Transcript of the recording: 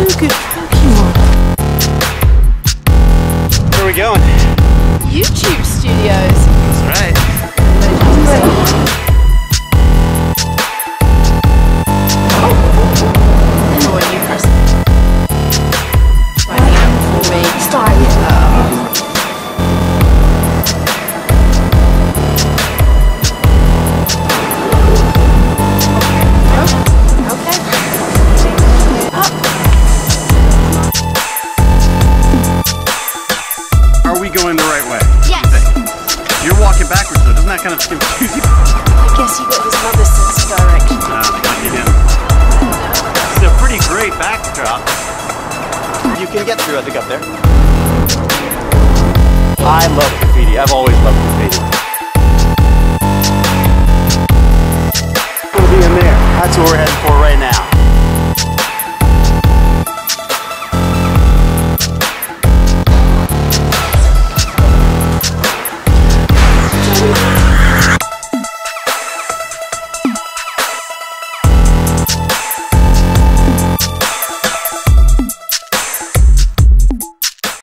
good Pokemon. Where are we going? YouTube studios. That's right. Oh, when you press finding out for me. Start. Are we going the right way? Yes. You're walking backwards though, doesn't that kind of confuse you? I guess you got his mother's sense of direction. Lucky him. It's a pretty great backdrop. You can get through, I think, up there. I love graffiti. I've always loved graffiti. We'll be in there. That's what we're heading for right now.